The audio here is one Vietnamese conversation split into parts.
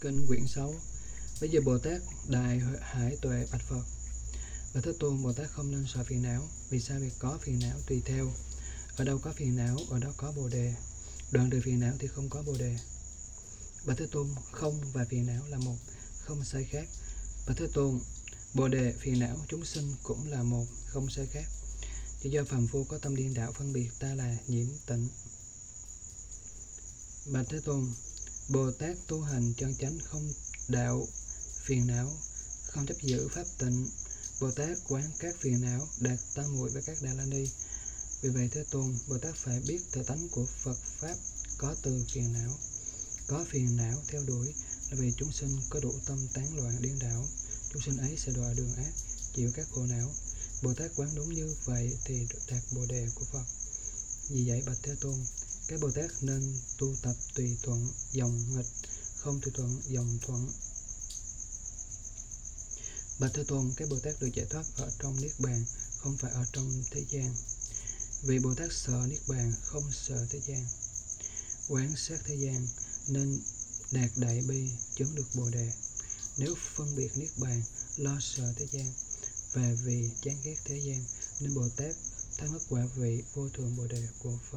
Kinh quyển 6. Bây giờ Bồ Tát Đại Hải Tuệ bạch Phật: Bạch Thế Tôn, Bồ Tát không nên sợ phiền não. Vì sao? Việc có phiền não tùy theo. Ở đâu có phiền não, ở đó có Bồ Đề. Đoạn trừ phiền não thì không có Bồ Đề. Bạch Thế Tôn, không và phiền não là một, không sai khác. Bạch Thế Tôn, Bồ Đề, phiền não, chúng sinh cũng là một, không sai khác. Chỉ do phàm phu có tâm điên đảo phân biệt ta là nhiễm tịnh. Bạch Thế Tôn, Bồ Tát tu hành chân chánh không đạo phiền não, không chấp giữ pháp tịnh. Bồ Tát quán các phiền não, đạt tam muội và các Đà La Ni. Vì vậy Thế Tôn, Bồ Tát phải biết tự tánh của Phật Pháp có từ phiền não. Có phiền não theo đuổi là vì chúng sinh có đủ tâm tán loạn điên đảo. Chúng sinh ấy sẽ đọa đường ác, chịu các khổ não. Bồ Tát quán đúng như vậy thì đạt Bồ Đề của Phật. Vì vậy bạch Thế Tôn, các Bồ Tát nên tu tập tùy thuận dòng nghịch, không tùy thuận dòng thuận. Bạch Thế Tôn, các Bồ Tát được giải thoát ở trong Niết Bàn, không phải ở trong thế gian. Vì Bồ Tát sợ Niết Bàn, không sợ thế gian. Quán sát thế gian nên đạt đại bi, chứng được Bồ Đề. Nếu phân biệt Niết Bàn, lo sợ thế gian, và vì chán ghét thế gian, nên Bồ Tát thắc mắc quả vị vô thượng Bồ Đề của Phật.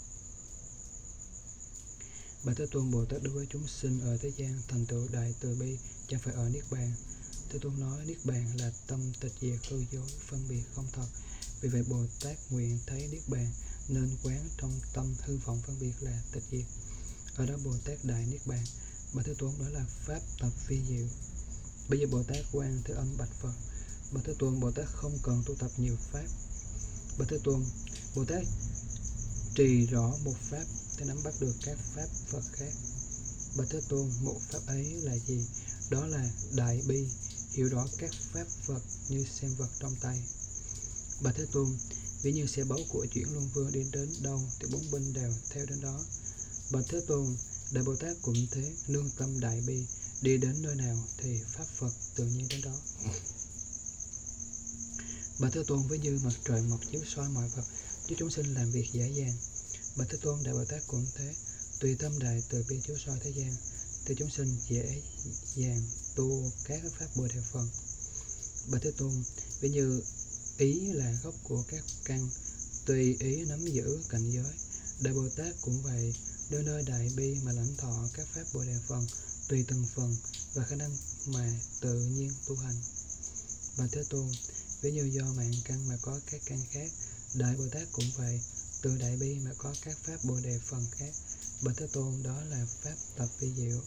Bạch Thế Tôn, Bồ Tát đối với chúng sinh ở thế gian thành tựu đại từ bi, chẳng phải ở Niết Bàn. Thế Tôn nói Niết Bàn là tâm tịch diệt hư dối, phân biệt không thật. Vì vậy Bồ Tát nguyện thấy Niết Bàn, nên quán trong tâm hư vọng phân biệt là tịch diệt. Ở đó Bồ Tát đại Niết Bàn. Bạch Thế Tôn, đó là pháp tập vi diệu. Bây giờ Bồ Tát quan Thế Âm bạch Phật: Bạch Thế Tôn, Bồ Tát không cần tu tập nhiều pháp. Bạch Thế Tôn, Bồ Tát trì rõ một pháp để nắm bắt được các pháp Phật khác. Bạch Thế Tôn, một pháp ấy là gì? Đó là đại bi, hiểu rõ các pháp Phật như xem vật trong tay. Bạch Thế Tôn, ví như xe báu của chuyển luân vương đi đến đâu thì bốn binh đều theo đến đó. Bạch Thế Tôn, Đại Bồ Tát cũng thế, nương tâm đại bi, đi đến nơi nào thì pháp Phật tự nhiên đến đó. Bạch Thế Tôn, ví như mặt trời mọc chiếu soi mọi vật, giúp chúng sinh làm việc dễ dàng. Bạch Thế Tôn, Đại Bồ Tát cũng thế, tùy tâm đại từ bi chiếu soi thế gian, thì chúng sinh dễ dàng tu các pháp Bồ Đề phần. Bạch Thế Tôn, ví như ý là gốc của các căn, tùy ý nắm giữ cảnh giới. Đại Bồ Tát cũng vậy, nơi nơi đại bi mà lãnh thọ các pháp Bồ Đề phần, tùy từng phần và khả năng mà tự nhiên tu hành. Bạch Thế Tôn, ví như do mạng căn mà có các căn khác, Đại Bồ Tát cũng vậy, từ đại bi mà có các pháp Bồ Đề phần khác. Bạch Thế Tôn, đó là pháp tập vi diệu.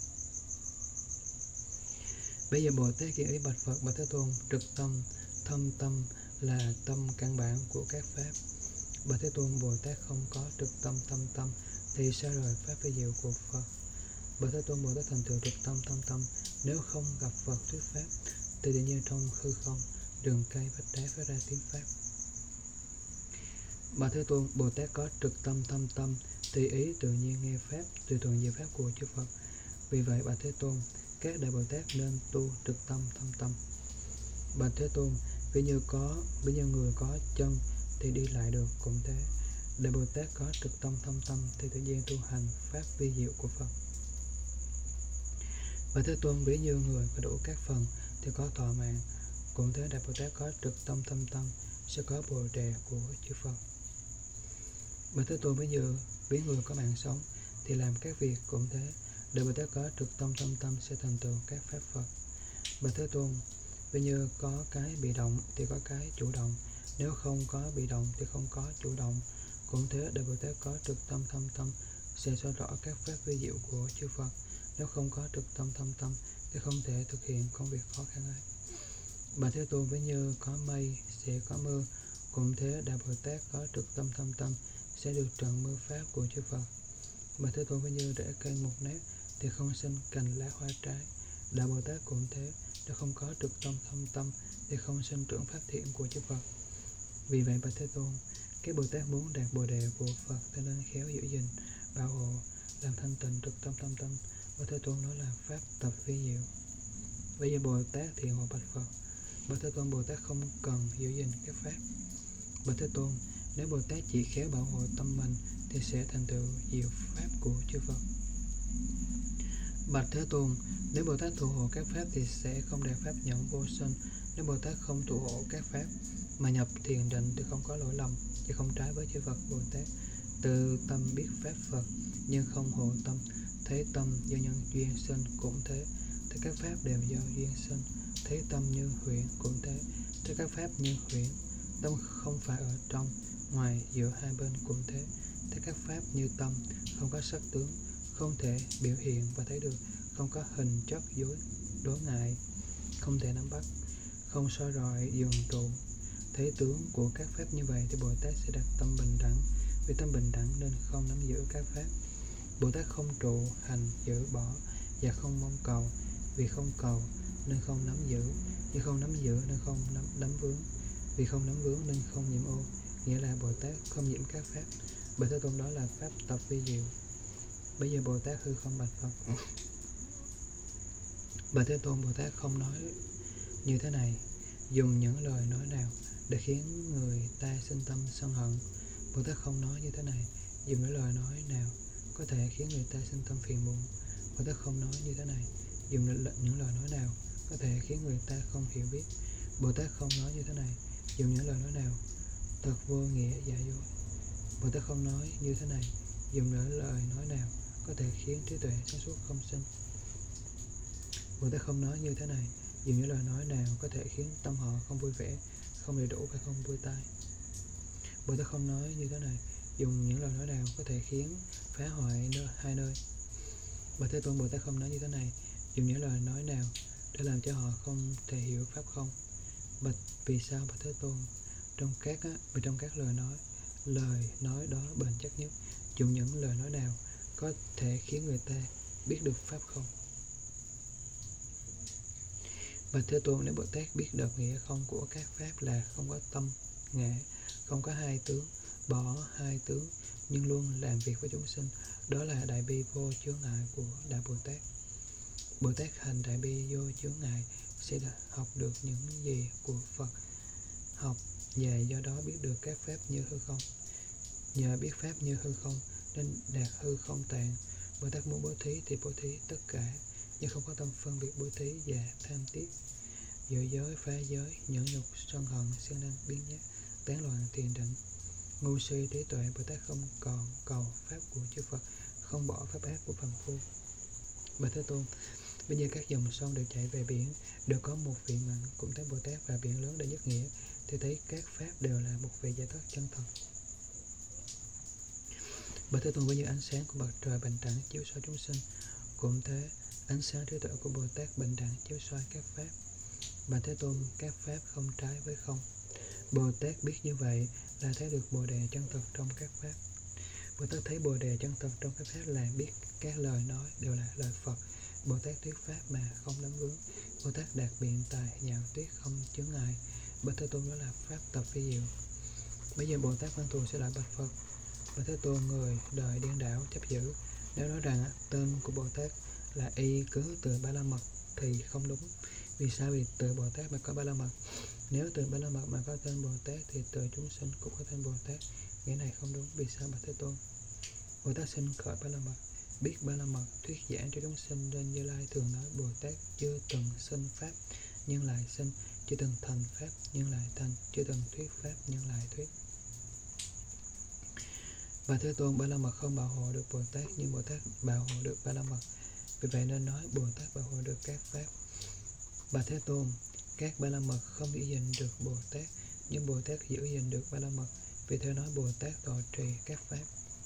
Bây giờ Bồ Tát kiến ý bạch Phật: Bạch Thế Tôn, trực tâm, thâm tâm là tâm căn bản của các pháp. Bạch Thế Tôn, Bồ Tát không có trực tâm thâm tâm thì sao rời pháp vi diệu của Phật? Bạch Thế Tôn, Bồ Tát thành tựu trực tâm thâm tâm, nếu không gặp Phật thuyết pháp thì tự nhiên trong hư không, rừng cây vách đá phát ra tiếng pháp. Bạch Thế Tôn, Bồ Tát có trực tâm thâm tâm thì ý tự nhiên nghe pháp, tùy thuận diệu pháp của chư Phật. Vì vậy Bạch Thế Tôn, các Đại Bồ Tát nên tu trực tâm thâm tâm. Bạch Thế Tôn, ví như người có chân thì đi lại được cũng thế. Đại Bồ Tát có trực tâm thâm tâm thì tự nhiên tu hành pháp vi diệu của Phật. Bạch Thế Tôn, ví như người có đủ các phần thì có thọ mạng, cũng thế Đại Bồ Tát có trực tâm thâm tâm sẽ có Bồ Đề của chư Phật. Bạch Thế Tôn, ví người có mạng sống thì làm các việc, cũng thế Đại Bồ Tát có trực tâm thâm tâm sẽ thành tựu các pháp Phật. Bạch Thế Tôn, ví như có cái bị động thì có cái chủ động, nếu không có bị động thì không có chủ động, cũng thế Đại Bồ Tát có trực tâm thâm tâm sẽ soi rõ các pháp vi diệu của chư Phật. Nếu không có trực tâm thâm tâm thì không thể thực hiện công việc khó khăn ấy. Bạch Thế Tôn, ví như có mây sẽ có mưa, cũng thế Đại Bồ Tát có trực tâm thâm tâm sẽ được trần mưa pháp của chư Phật. Bạch Thế Tôn, ví như rễ cây mục nát thì không sinh cành lá hoa trái. Đại Bồ Tát cũng thế, nếu không có trực tâm thâm tâm thì không sinh trưởng pháp thiện của chư Phật. Vì vậy Bạch Thế Tôn, các Bồ Tát muốn đạt Bồ Đề của Phật thì nên khéo giữ gìn, bảo hộ, làm thanh tịnh trực tâm thâm tâm. Bạch Thế Tôn, đó là pháp tập vi diệu. Bây giờ Bồ Tát thiện hộ bạch Phật: Bạch Thế Tôn, Bồ Tát không cần giữ gìn các pháp. Bạch Thế Tôn, nếu Bồ Tát chỉ khéo bảo hộ tâm mình thì sẽ thành tựu diệu pháp của chư Phật. Bạch Thế Tôn, nếu Bồ Tát thụ hộ các pháp thì sẽ không đạt pháp nhẫn vô sinh. Nếu Bồ Tát không thụ hộ các pháp mà nhập thiền định thì không có lỗi lầm, chứ không trái với chư Phật. Bồ Tát từ tâm biết pháp Phật nhưng không hộ tâm, thấy tâm do nhân duyên sinh cũng thế, thấy các pháp đều do duyên sinh, thấy tâm như huyễn cũng thế, thấy các pháp như huyễn, tâm không phải ở trong ngoài giữa hai bên cũng thế, thấy các pháp như tâm, không có sắc tướng, không thể biểu hiện và thấy được, không có hình chất đối ngại, không thể nắm bắt, không soi rọi dừng trụ. Thấy tướng của các pháp như vậy thì Bồ Tát sẽ đạt tâm bình đẳng. Vì tâm bình đẳng nên không nắm giữ các pháp. Bồ Tát không trụ hành giữ bỏ và không mong cầu. Vì không cầu nên không nắm giữ, vì không nắm giữ nên không nắm vướng, vì không nắm vướng nên không nhiễm ô. Nghĩa là Bồ Tát không nhiễm các pháp. Bởi Thế Tôn đó là pháp tập vi diệu. Bây giờ Bồ Tát hư không bạch Phật. Bởi Thế Tôn, Bồ Tát không nói như thế này, dùng những lời nói nào để khiến người ta sinh tâm sân hận. Bồ Tát không nói như thế này, dùng những lời nói nào có thể khiến người ta sinh tâm phiền muộn. Bồ Tát không nói như thế này, dùng những lời nói nào có thể khiến người ta không hiểu biết. Bồ Tát không nói như thế này, dùng những lời nói nào thật vô nghĩa giả dối. Bồ Tát không nói như thế này, dùng những lời nói nào có thể khiến trí tuệ sáng suốt không sinh. Bồ Tát không nói như thế này, dùng những lời nói nào có thể khiến tâm họ không vui vẻ, không đầy đủ và không vui tai. Bồ Tát không nói như thế này, dùng những lời nói nào có thể khiến phá hoại hai nơi. Bạch Thế Tôn, Bồ Tát không nói như thế này, dùng những lời nói nào để làm cho họ không thể hiểu pháp không. Vì sao Bạch Thế Tôn? Trong các lời nói đó bền chắc nhất, dùng những lời nói nào có thể khiến người ta biết được pháp không. Bạch Thế Tôn, nếu Bồ Tát biết được nghĩa không của các pháp là không có tâm ngã, không có hai tướng, bỏ hai tướng, nhưng luôn làm việc với chúng sinh, đó là đại bi vô chướng ngại của Đại Bồ Tát. Bồ Tát hành đại bi vô chướng ngại sẽ học được những gì của Phật học, và do đó biết được các pháp như hư không. Nhờ biết pháp như hư không nên đạt hư không tạng. Bồ Tát muốn bố thí thì bố thí tất cả, nhưng không có tâm phân biệt bố thí và tham tiếc. Giữ giới, phá giới, nhẫn nhục, sân hận, siêng năng, biến nhát, tán loạn, thiền định, ngu si, trí tuệ. Bồ Tát không còn cầu pháp của chư Phật, không bỏ pháp ác của phàm phu. Bạch Thế Tôn, bây giờ các dòng sông đều chảy về biển, đều có một vị mặn, cũng thấy Bồ Tát và biển lớn để nhất nghĩa, thì thấy các pháp đều là một vị giải thoát chân thật. Bạch Thế Tôn, với như ánh sáng của mặt trời bình đẳng chiếu soi chúng sinh, cũng thế ánh sáng trí tuệ của Bồ Tát bình đẳng chiếu soi các pháp. Bạch Thế Tôn, các pháp không trái với không. Bồ Tát biết như vậy là thấy được Bồ đề chân thật trong các pháp. Bồ Tát thấy Bồ đề chân thật trong các pháp là biết các lời nói đều là lời Phật. Bồ Tát thuyết pháp mà không nắm vướng. Bồ Tát đạt biện tài nhạo tuyết không chướng ngại. Bạch Thế Tôn, đó là pháp tập phi diệu. Bây giờ Bồ Tát Văn Thù sẽ lại bạch Phật. Bạch Thế Tôn, người đời điên đảo chấp giữ, nếu nói rằng tên của Bồ Tát là y cứ từ Ba La Mật thì không đúng. Vì sao? Vì từ Bồ Tát mà có Ba La Mật. Nếu từ Ba La Mật mà có tên Bồ Tát thì từ chúng sinh cũng có tên Bồ Tát. Nghĩa này không đúng. Vì sao Bạch Thế Tôn? Bồ Tát sinh khởi Ba La Mật, biết Ba La Mật, thuyết giảng cho chúng sinh, nên Như Lai thường nói Bồ Tát chưa từng sinh pháp nhưng lại sinh, chưa từng thành pháp nhưng lại thành, chưa từng thuyết pháp nhưng lại thuyết. Bạch Thế Tôn, Ba La Mật không bảo hộ được Bồ Tát, nhưng Bồ Tát bảo hộ được Ba La Mật. Vì vậy nên nói Bồ Tát bảo hộ được các pháp. Bạch Thế Tôn, các Ba La Mật không giữ gìn được Bồ Tát, nhưng Bồ Tát giữ gìn được Ba La Mật. Vì thế nói Bồ Tát thọ trì các pháp.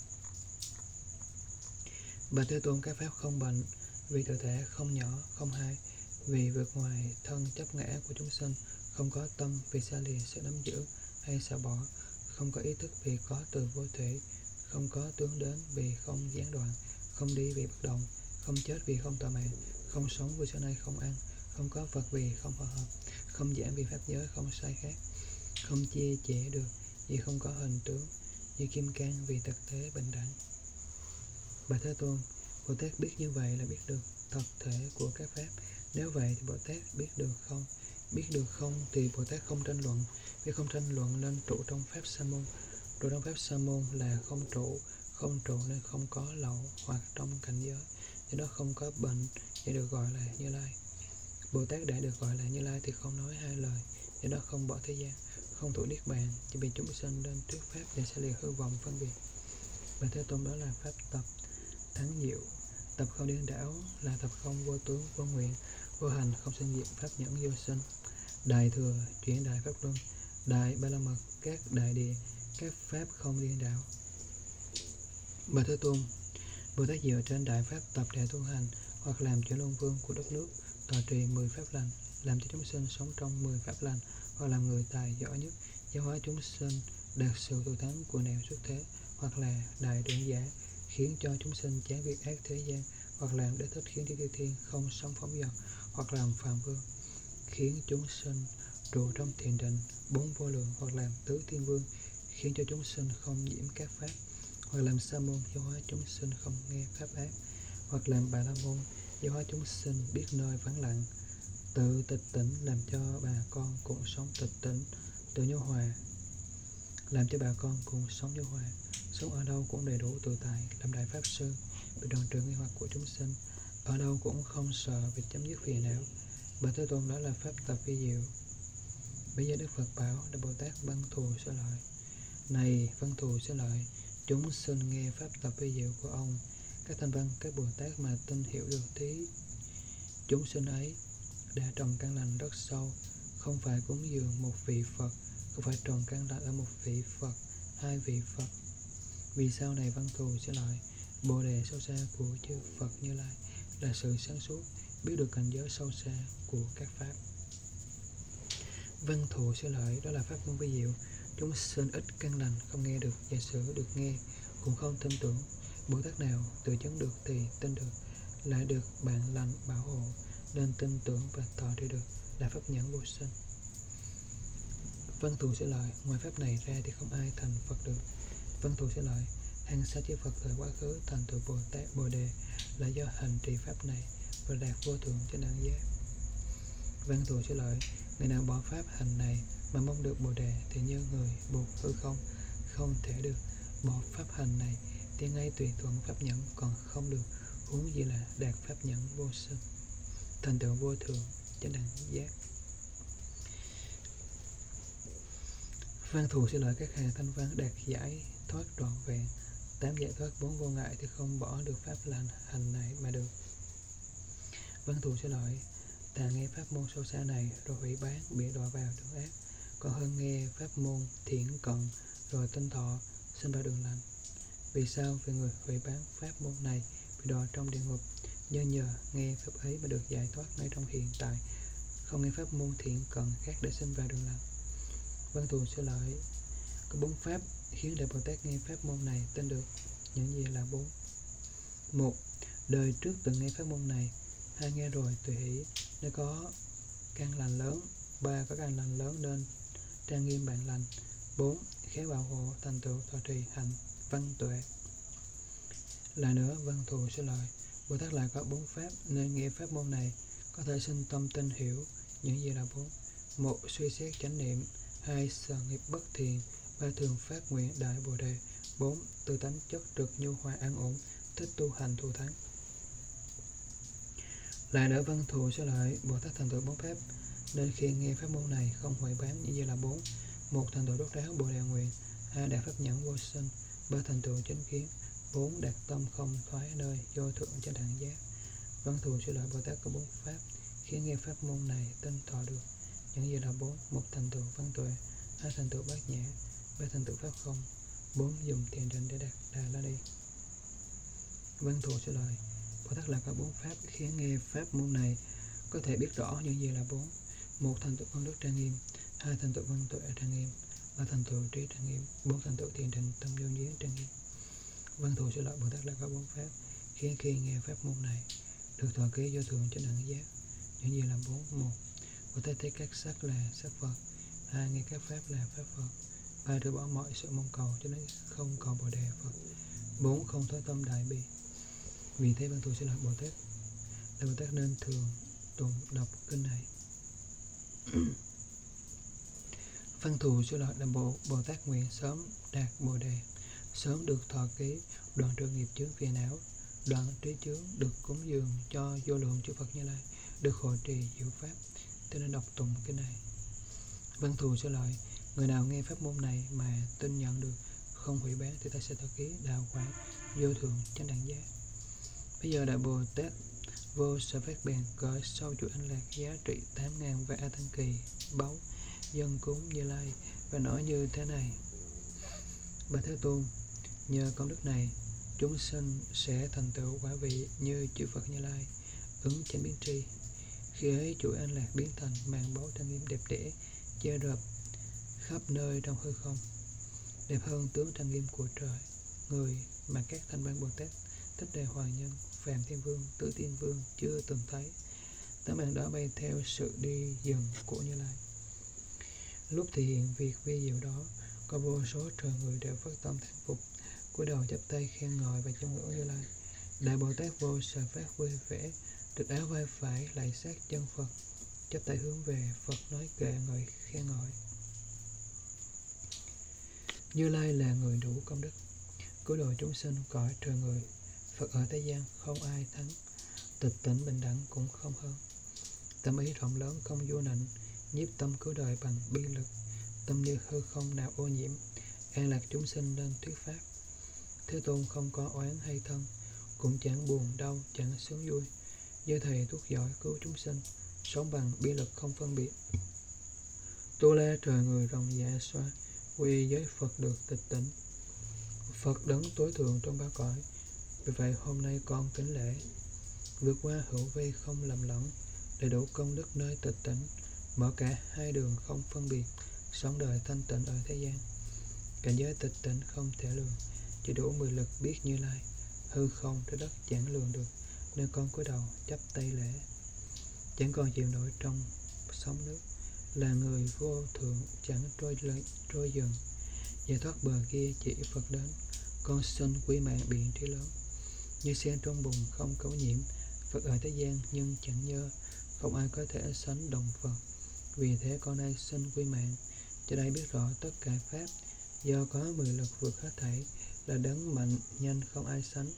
Bạch Thế Tôn, các pháp không bệnh, vì tự thể không nhỏ, không hai, vì vượt ngoài thân chấp ngã của chúng sinh, không có tâm vì xa lìa sự nắm giữ hay xả bỏ, không có ý thức vì có từ vô thể, không có tướng đến vì không gián đoạn, không đi vì bất động, không chết vì không tọa mạng, không sống vì xưa nay không ăn, không có vật vì không hòa hợp, không giảng vì pháp giới không sai khác, không chia sẻ được vì không có hình tướng, như kim cang vì thực tế bình đẳng. Bạch Thế Tôn, Bồ Tát biết như vậy là biết được thật thể của các pháp. Nếu vậy thì Bồ Tát biết được không? Biết được không thì Bồ Tát không tranh luận. Vì không tranh luận nên trụ trong pháp sa môn. Trụ trong pháp sa môn là không trụ nên không có lậu hoặc trong cảnh giới. do đó không có bệnh để được gọi là Như Lai. Bồ Tát đã được gọi là Như Lai thì không nói hai lời, do đó không bỏ thế gian, không thụ niết bàn, chỉ bị chúng sinh lên thuyết pháp để sẽ lìa hư vọng phân biệt. Và Thế Tôn đó là pháp tập thắng diệu. Tập không điên đảo là tập không vô tướng, vô nguyện, vô hành, không sinh diệt, pháp nhẫn vô sinh. Đại thừa, chuyển đại pháp luân, đại ba la mật, các đại địa, các pháp không điên đảo. Và Thế Tôn, Bồ Tát dựa trên đại pháp tập để tu hành, hoặc làm chuyển luân vương của đất nước, tọa trì 10 pháp lành, làm cho chúng sinh sống trong 10 pháp lành, hoặc làm người tài giỏi nhất, giáo hóa chúng sinh đạt sự tu thắng của nẻo xuất thế, hoặc là đại trưởng giả, khiến cho chúng sinh chán việc ác thế gian, hoặc làm đế thích khiến chư thiên không sống phóng dật, hoặc làm phàm vương, khiến chúng sinh trụ trong thiền định 4 vô lượng, hoặc làm tứ thiên vương, khiến cho chúng sinh không nhiễm các pháp, hoặc làm sa môn giáo hóa chúng sinh không nghe pháp ác, hoặc làm bà la môn giáo hóa chúng sinh biết nơi vắng lặng, tự tịch tỉnh, làm cho bà con cũng sống tịch tỉnh, tự nhu hòa, làm cho bà con cùng sống nhu hòa, sống ở đâu cũng đầy đủ tự tại, làm đại pháp sư, bị đoạn trừ nghi hoặc của chúng sinh, ở đâu cũng không sợ việc chấm dứt phiền não. Bởi Thế Tôn đó là pháp tập vi diệu. Bây giờ Đức Phật bảo Đại Bồ Tát Văn Thù Sư Lợi: Này Văn Thù Sư Lợi, chúng sinh nghe pháp tập vi diệu của ông, các thanh văn, các Bồ Tát mà tin hiểu được thí chúng sinh ấy đã trồng căn lành rất sâu, không phải cúng dường một vị Phật, không phải trồng căn lành ở một vị Phật, 2 vị Phật. Vì sau này Văn Thù Sư Lợi, Bồ đề sâu xa của chư Phật Như Lai là sự sáng suốt, biết được cảnh giới sâu xa của các pháp. Văn Thù Sư Lợi đó là pháp môn vi diệu. Chúng sinh ít căn lành không nghe được, giả sử được nghe cũng không tin tưởng. Bồ Tát nào tự chứng được thì tin được, lại được bạn lành bảo hộ, nên tin tưởng và thọ trì được, là pháp nhẫn vô sinh. Văn Thù Sư Lợi, ngoài pháp này ra thì không ai thành Phật được. Văn Thù Sư Lợi, hàng xa chư Phật thời quá khứ thành tựu Bồ Tát Bồ đề là do hành trì pháp này và đạt vô thượng chánh đẳng giác. Văn Thù Sư Lợi, người nào bỏ pháp hành này mà mong được Bồ đề thì như người buộc hư không, không thể được. Bỏ pháp hành này thì ngay tùy thuận pháp nhẫn còn không được, huống gì là đạt pháp nhẫn vô sinh, thành tựu vô thượng chánh đẳng giác. Văn Thù Sư Lợi, các hàng thanh văn đạt giải thoát trọn vẹn, 8 giải thoát 4 vô ngại thì không bỏ được pháp lành hành này mà được. Văn Thù Sư Lợi, ta nghe pháp môn sâu xa này rồi hủy bán, bị đọa vào đường ác, còn hơn nghe pháp môn thiện cận rồi tinh thọ sinh vào đường lành. Vì sao? Vì người hủy bán pháp môn này bị đọa trong địa ngục, nhờ nghe pháp ấy mà được giải thoát ngay trong hiện tại, không nghe pháp môn thiện cận khác để sinh vào đường lành. Văn Thù Sư Lợi, có 4 pháp khiến Đại Bồ Tát nghe pháp môn này tin được. Những gì là 4? 1. Đời trước từng nghe pháp môn này. 2. Nghe rồi tùy hỷ nên có căn lành lớn. 3. Có căn lành lớn nên trang nghiêm bạn lành. 4. Khéo bảo hộ thành tựu thọ trì hạnh văn tuệ. Lại nữa, Văn Thù Sư Lợi, Bồ Tát lại có 4 pháp nên nghe pháp môn này có thể sinh tâm tin hiểu. Những gì là 4? 1. Suy xét chánh niệm. 2. Sở nghiệp bất thiện. 3. Thường phát nguyện đại Bồ đề. 4. Tư tánh chất trực nhu hòa an ổn, thích tu hành thù thắng. Lại nữa, Văn Thù Sư Lợi, Bồ Tát thành tựu 4 pháp nên khi nghe pháp môn này không hủy bán. Những gì là 4? 1. Thành tựu đốt ráo Bồ đề nguyện. 2. Đạt pháp nhẫn vô sinh. 3. Thành tựu chánh kiến. 4. Đạt tâm không thoái nơi vô thượng chánh đẳng giác. Văn Thù Sư Lợi, Bồ Tát có 4 pháp khi nghe pháp môn này tin thọ được. Những gì là 4? 1. Thành tựu văn tuệ. 2. Thành tựu bát nhã. 3. Thành tựu pháp không. 4. Dùng thiền định để đạt Đà La Ni. Văn Thù Sư Lợi, Bồ Tát là có 4 pháp khiến nghe pháp môn này có thể biết rõ những gì là 4. 1. Thành tựu văn đức trang nghiêm. 2. Thành tựu văn tuệ trang nghiêm. 3. Thành tựu trí trang nghiêm. 4. Thành tựu thiền định tâm vô giếng trang nghiêm. Văn Thù Sư Lợi, Bồ Tát là có 4 pháp khiến khi nghe pháp môn này được thọ ký vô thượng chánh đẳng giác. Những gì là 4? 1. Bồ Tát thấy các sắc là sắc Phật. 2. Nghe các pháp là pháp Phật. 3. Từ bỏ mọi sự mong cầu cho đến không cầu Bồ đề Phật. 4. Không thối tâm đại bi. Vì thế Văn Thù Sư Lợi, Bồ Tát là Bồ Tát nên thường tụng đọc kinh này. Văn Thù Sư Lợi là Bồ Tát nguyện sớm đạt Bồ đề, sớm được thọ ký, đoạn trừ nghiệp chướng phiền não, đoạn trí chướng được cúng dường cho vô lượng chư Phật Như Lai, được hộ trì diệu pháp, cho nên đọc tụng cái này. Văn thù sơ lợi, người nào nghe pháp môn này mà tin nhận được, không hủy bán, thì ta sẽ thọ ký đạo quả vô thượng chánh đẳng giác. Bây giờ Đại Bồ Tát Vô Sở Phát bèn cởi sau chuỗi An Lạc giá trị 8.000 vạn A Tăng Kỳ báu dân cúng Như Lai, và nói như thế này: Bạch Thế Tôn, nhờ công đức này, chúng sinh sẽ thành tựu quả vị như chư Phật Như Lai, ứng chánh biến tri. Khi ấy chuỗi An Lạc biến thành màn báu trang nghiêm đẹp đẽ, che rập khắp nơi trong hư không, đẹp hơn tướng trang nghiêm của trời, người mà các thanh văn Bồ Tát, Thích Đề Hoàng Nhân, Phạm Thiên Vương, Tứ Tiên Vương chưa từng thấy. Tấm màn đó bay theo sự đi dần của Như Lai. Lúc thì hiện việc vi diệu đó, có vô số trời người đều phát tâm thán phục, cúi đầu chắp tay khen ngợi và chiêm ngưỡng Như Lai. Đại Bồ Tát Vô Sở Phát vui vẻ, trực áo vai phải lạy sát chân Phật, chắp tay hướng về Phật nói kệ ngợi khen ngợi. Như Lai là người đủ công đức, cứu độ chúng sinh cõi trời người. Phật ở thế gian không ai thắng, tịch tỉnh bình đẳng cũng không hơn. Tâm ý rộng lớn không vô nịnh, nhiếp tâm cứu đời bằng bi lực. Tâm như hư không nào ô nhiễm, an lạc chúng sinh nên thuyết pháp. Thế Tôn không có oán hay thân, cũng chẳng buồn đau, chẳng sướng vui. Như thầy thuốc giỏi cứu chúng sinh, sống bằng bi lực không phân biệt. Tu la trời người rộng dạ xoa, quy giới Phật được tịch tỉnh. Phật đấng tối thượng trong ba cõi, vì vậy hôm nay con kính lễ. Vượt qua hữu vi không lầm lẫn, đầy đủ công đức nơi tịch tỉnh, mở cả hai đường không phân biệt, sống đời thanh tịnh ở thế gian. Cảnh giới tịch tỉnh không thể lường, chỉ đủ 10 lực biết Như Lai. Hư không trái đất chẳng lường được, nên con cúi đầu chắp tay lễ. Chẳng còn chịu nổi trong sóng nước, là người vô thượng chẳng trôi dần. Giải thoát bờ kia chỉ Phật đến, con xin quý mạng biện trí lớn. Như sen trong bùn không cấu nhiễm, Phật ở thế gian nhưng chẳng nhơ, không ai có thể sánh đồng Phật. Vì thế con nay xin quy mạng, cho đây biết rõ tất cả pháp, do có 10 lực vượt hết thảy, là đấng mạnh nhanh không ai sánh.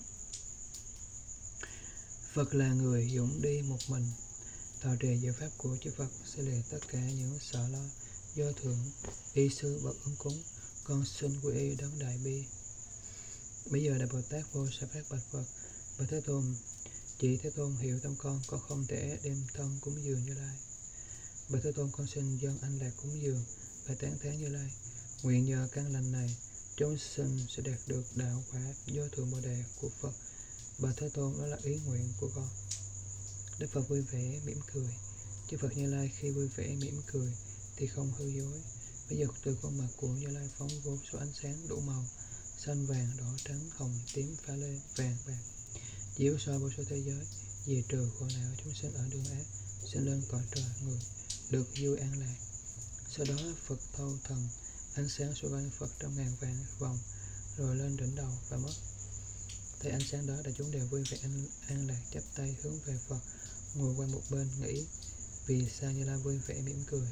Phật là người dũng đi một mình, thọ trì diệu pháp của chư Phật sẽ lìa tất cả những sợ lo. Do thượng y sư bậc ứng cúng, con xin quy y đấng đại bi. Bây giờ Đại Bồ Tát Vô Sở Phát bạch Phật: Bạch Thế Tôn, chỉ Thế Tôn hiểu tâm con không thể đem thân cúng dường Như Lai. Bạch Thế Tôn, con xin dâng An Lạc cúng dường và tán thán Như Lai. Nguyện nhờ căn lành này, chúng sinh sẽ đạt được đạo quả vô thượng Bồ Đề của Phật. Bạch Thế Tôn, đó là ý nguyện của con. Đức Phật vui vẻ mỉm cười. Chư Phật Như Lai khi vui vẻ mỉm cười thì không hư dối. Bây giờ từ khuôn mặt của Như Lai phóng vô số ánh sáng đủ màu, xanh vàng đỏ trắng hồng tím pha lê vàng bạc, chiếu soi vô số thế giới, diệt trừ khổ não chúng sinh ở đường ác, sinh lên cõi trời người, được vui an lạc. Sau đó Phật thâu thần, ánh sáng xoay quanh Phật trong ngàn vạn vòng, rồi lên đỉnh đầu và mất. Thấy ánh sáng đó, đại chúng đều vui vẻ an lạc, chắp tay hướng về Phật, ngồi qua một bên nghĩ vì sao Như Lai vui vẻ mỉm cười.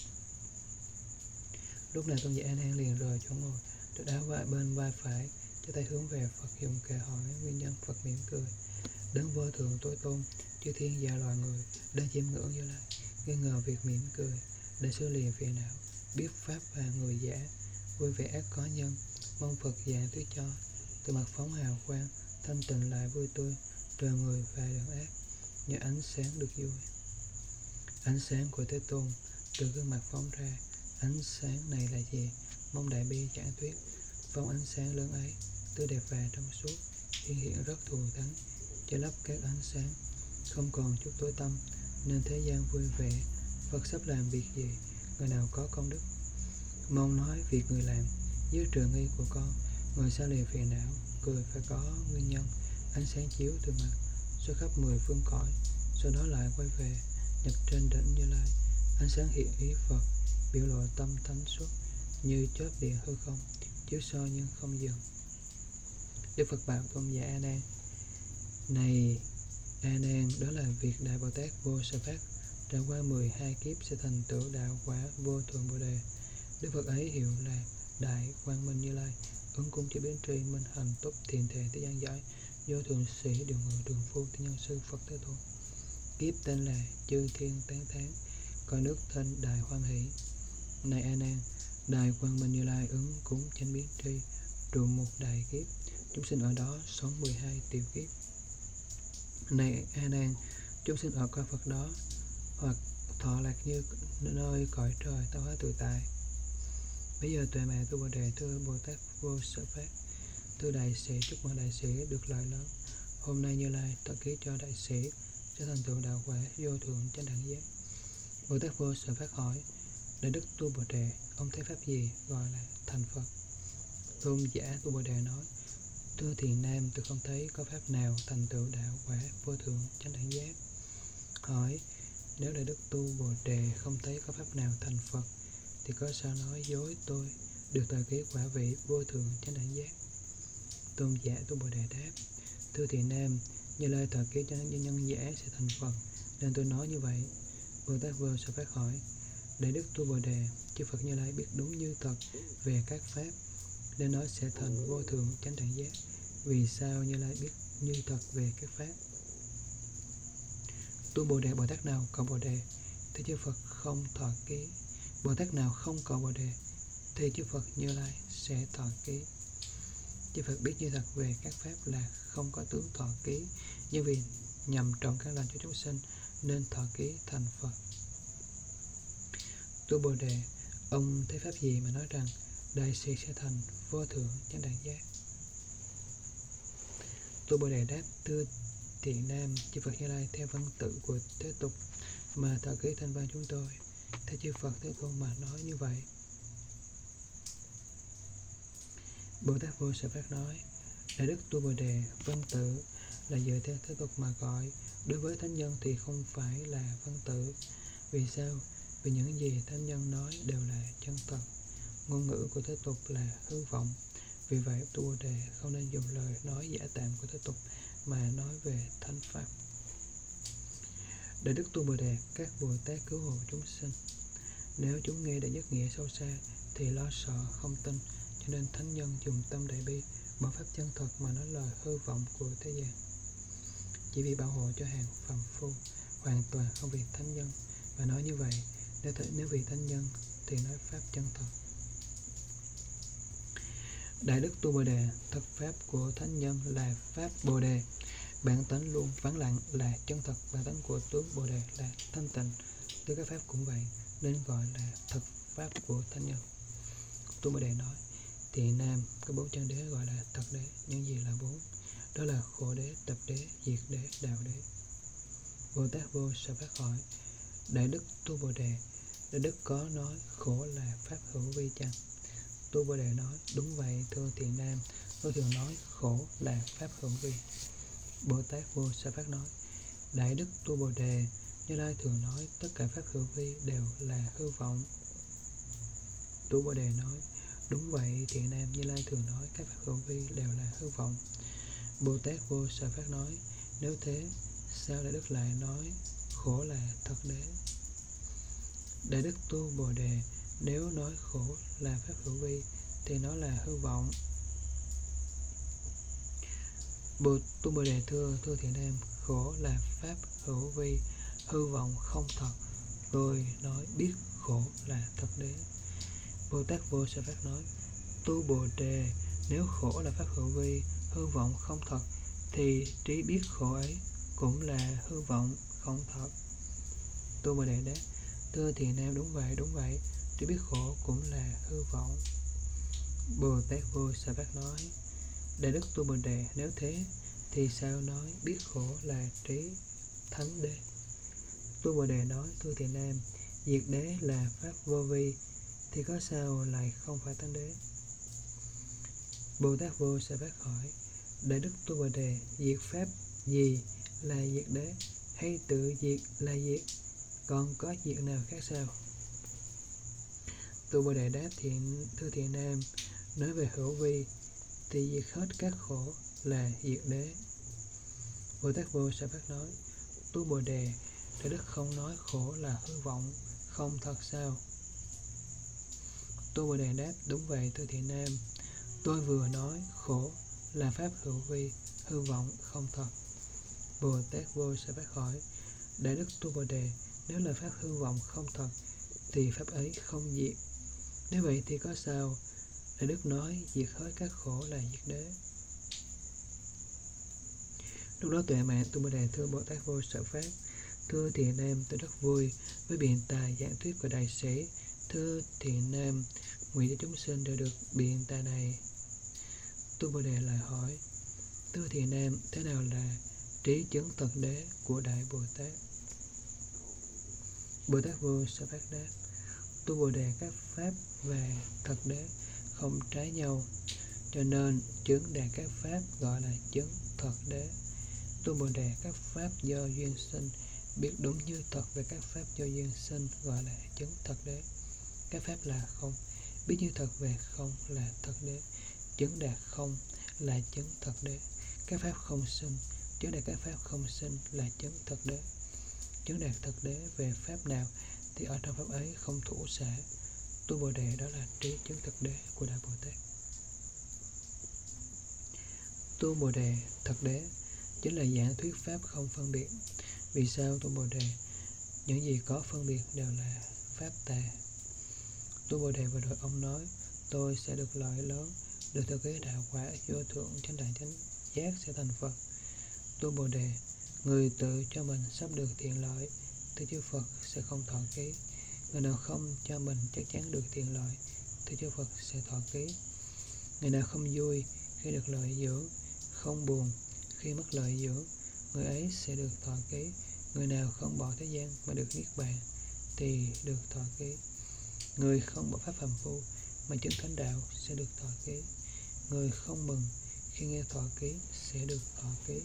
Lúc này Tôn giả A Nan liền rời chỗ ngồi, được áo vai bên vai phải, cho tay hướng về Phật, dùng kệ hỏi nguyên nhân Phật mỉm cười. Đấng vô thượng tối tôn, chư thiên và loài người đang chiêm ngưỡng Như Lai, nghi ngờ việc mỉm cười, để xử lìa phiền não, biết pháp và người giả, vui vẻ ác có nhân, mong Phật giảng thuyết cho. Từ mặt phóng hào quang, thanh tịnh lại vui tươi, trời người và đường ác, nhờ ánh sáng được vui. Ánh sáng của Thế Tôn từ gương mặt phóng ra. Ánh sáng này là gì? Mong đại bi giảng thuyết. Phong ánh sáng lớn ấy, tươi đẹp và trong suốt, hiện rất thù thắng, che lấp các ánh sáng, không còn chút tối tăm, nên thế gian vui vẻ. Phật sắp làm việc gì? Người nào có công đức, mong nói việc người làm, dưới trường nghi của con. Người xa lìa phiền não, cười phải có nguyên nhân. Ánh sáng chiếu từ mặt, xuất khắp 10 phương cõi, sau đó lại quay về, nhập trên đỉnh Như Lai. Ánh sáng hiện ý Phật, biểu lộ tâm thánh xuất, như chớp điện hư không, chiếu soi nhưng không dừng. Đức Phật bảo Tôn giả A Nan: Này A Nan, đó là việc Đại Bồ Tát Vô Sở Phát trải qua 12 kiếp sẽ thành tựu đạo quả vô thượng Bồ Đề. Đức Phật ấy hiệu là Đại Quang Minh Như Lai, ứng cung chư biến tri, minh hành túc thiền thể thế gian giải, do thượng sĩ điều ngự đường phu thiên nhân sư Phật Thế Tôn. Kiếp tên là chư thiên tán thán, cõi nước thanh đại hoan hỷ. Này A Nan, Đại Quang Minh Như Lai ứng cúng chánh biến tri, trụ một đại kiếp, chúng sinh ở đó sống 12 tiểu kiếp. Này A Nan, chúng sinh ở cõi Phật đó, hoặc thọ lạc như nơi cõi trời tạo hóa tự tại. Bây giờ tuệ mẹ tu Bồ Đề, thưa Bồ Tát Vô Sở Phát, thưa đại sĩ, chúc mừng đại sĩ được lợi lớn. Hôm nay Như Lai tọa ký cho đại sĩ sẽ thành tựu đạo quả vô thượng chánh đẳng giác. Bồ Tát Vô Sở Phát hỏi: Đại đức tu Bồ Đề, ông thấy pháp gì gọi là thành Phật? Tôn giả tu Bồ Đề nói: Thưa Thiện Nam, tôi không thấy có pháp nào thành tựu đạo quả vô thượng chánh đẳng giác. Hỏi: Nếu đại đức tu Bồ Đề không thấy có pháp nào thành Phật, thì có sao nói dối tôi được tọa ký quả vị vô thượng chánh đẳng giác? Tôn giả tu Bồ Đề đáp: Thưa Thiện Nam, Như Lai tọa ký cho nhân giả sẽ thành Phật, nên tôi nói như vậy. Bồ Tát Vô Sở Phát hỏi: Đại đức tu Bồ Đề, chư Phật Như Lai biết đúng như thật về các pháp, nên nó sẽ thành vô thượng chánh đẳng giác. Vì sao Như Lai biết như thật về các pháp? Tu Bồ Đề, Bồ Tát nào cầu Bồ Đề thì chư Phật không thọ ký. Bồ Tát nào không cầu Bồ Đề thì chư Phật Như Lai sẽ thọ ký. Chư Phật biết như thật về các pháp là không có tướng thọ ký, nhưng vì nhằm trồng các lành cho chúng sinh nên thọ ký thành Phật. Tu Bồ Đề, ông thấy pháp gì mà nói rằng đại sĩ sẽ thành vô thượng chánh đẳng giác? Tu Bồ Đề đáp: Thưa Thiện Nam, chư Phật Như Lai theo văn tự của thế tục mà thọ ký thanh văn chúng tôi, theo chư Phật Thế Tôn mà nói như vậy. Bồ Tát Vô Sở Phát nói: Đại đức tu Bồ Đề, văn tự là dựa theo thế tục mà gọi, đối với thánh nhân thì không phải là văn tự. Vì sao? Vì những gì thánh nhân nói đều là chân thật, ngôn ngữ của thế tục là hư vọng. Vì vậy tu Bồ Đề không nên dùng lời nói giả tạm của thế tục mà nói về thánh pháp. Đại đức tu Bồ Đề, các Bồ Tát cứu hộ chúng sinh, nếu chúng nghe đã nhất nghĩa sâu xa thì lo sợ không tin, cho nên thánh nhân dùng tâm đại bi, bỏ pháp chân thật mà nói lời hư vọng của thế gian, chỉ vì bảo hộ cho hàng phàm phu, hoàn toàn không vì thánh nhân mà nói như vậy. Nếu vì thánh nhân thì nói pháp chân thật. Đại đức tu Bồ Đề, thật pháp của thánh nhân là pháp Bồ Đề, bản tánh luôn vắng lặng là chân thật, bản tánh của tướng Bồ Đề là thanh tịnh. Từ các pháp cũng vậy, nên gọi là thật pháp của thánh nhân. Tu Bồ Đề nói: Thiện Nam, có 4 chân đế gọi là thật đế. Những gì là 4? Đó là khổ đế, tập đế, diệt đế, đạo đế. Bồ Tát Vô Sở Phát hỏi: Đại đức tu Bồ Đề, đại đức có nói khổ là pháp hữu vi chăng? Tu Bồ Đề nói: Đúng vậy, thưa Thiện Nam, tôi thường nói khổ là pháp hữu vi. Bồ Tát Vô Sở Phát nói: Đại đức tu Bồ Đề, Như Lai thường nói tất cả pháp hữu vi đều là hư vọng. Tu Bồ Đề nói: Đúng vậy, Thiện Nam, Như Lai thường nói các pháp hữu vi đều là hư vọng. Bồ Tát Vô Sở Phát nói: Nếu thế, sao đại đức lại nói khổ là thật đế? Đại đức tu Bồ Đề, nếu nói khổ là pháp hữu vi thì nó là hư vọng. Tu Bồ Đề, thưa Thiện Nam, khổ là pháp hữu vi, hư vọng không thật, rồi nói biết khổ là thật đế. Bồ Tát Vô Sở Phát nói: Tu Bồ Đề, nếu khổ là pháp hữu vi, hư vọng không thật, thì trí biết khổ ấy cũng là hư vọng không thật. Tu Bồ Đề đáp: Thưa Thiện Nam, đúng vậy, trí biết khổ cũng là hư vọng. Bồ Tát Vô Sở Phát nói: Đại đức tu Bồ Đề, nếu thế thì sao nói biết khổ là trí thánh đế? Tu Bồ Đề nói: Thưa Thiện Nam, diệt đế là pháp vô vi, thì có sao lại không phải thánh đế? Bồ Tát Vô Sở Phát hỏi: Đại đức tu Bồ Đề, diệt pháp gì là diệt đế, hay tự diệt là diệt, còn có diệt nào khác sao? Tu Bồ Đề đáp: Thưa Thiện Nam, nói về hữu vi thì diệt hết các khổ là diệt đế. Bồ Tát Vô Sở Phát nói: Tu Bồ Đề, đại đức không nói khổ là hư vọng không thật sao? Tu Bồ Đề đáp: Đúng vậy, thưa Thiện Nam, tôi vừa nói khổ là pháp hữu vi, hư vọng, không thật. Bồ Tát Vô Sa Phát hỏi: Đại đức Tu Bồ Đề, nếu là pháp hư vọng không thật thì pháp ấy không diệt. Nếu vậy thì có sao? Đại đức nói: diệt hết các khổ là diệt đế. Lúc đó tuệ mạng Tu Bồ Đề thưa Bồ Tát Vô Sa Phát: Thưa Thiện Nam, tôi rất vui với biện tài giảng thuyết của đại sĩ. Thưa Thiện Nam, nguyện cho chúng sinh đều được biện tài này. Tu Bồ Đề lại hỏi: Thưa Thiện Nam, thế nào là trí chứng thật đế của Đại Bồ Tát? Bồ Tát Vô Sa Phát đáp: Tu Bồ Đề, các pháp và thật đế không trái nhau, cho nên chứng đạt các pháp gọi là chứng thật đế. Tu Bồ Đề, các pháp do duyên sinh biết đúng như thật về các pháp do duyên sinh gọi là chứng thật đế. Các pháp là không, biết như thật về không là thật đế. Chứng đạt không là chứng thật đế. Các pháp không sinh, chứng đạt các pháp không sinh là chứng thật đế. Chứng đạt thật đế về pháp nào thì ở trong pháp ấy không thủ xả. Tu Bồ Đề, đó là trí chứng thật đế của Đại Bồ Tát. Tu Bồ Đề thật đế chính là giảng thuyết pháp không phân biệt. Vì sao Tu Bồ Đề? Những gì có phân biệt đều là pháp tà. Tu Bồ Đề, vừa rồi ông nói tôi sẽ được lợi lớn, được thừa kế đạo quả vô thượng chánh đẳng chánh giác sẽ thành Phật. Tu Bồ Đề, người tự cho mình sắp được thiện lợi thì chư Phật sẽ không thọ ký. Người nào không cho mình chắc chắn được thiện lợi thì chư Phật sẽ thọ ký. Người nào không vui khi được lợi dưỡng, không buồn khi mất lợi dưỡng, người ấy sẽ được thọ ký. Người nào không bỏ thế gian mà được niết bàn thì được thọ ký. Người không bỏ pháp phàm phu mà chứng thánh đạo sẽ được thọ ký. Người không mừng khi nghe thọ ký sẽ được thọ ký.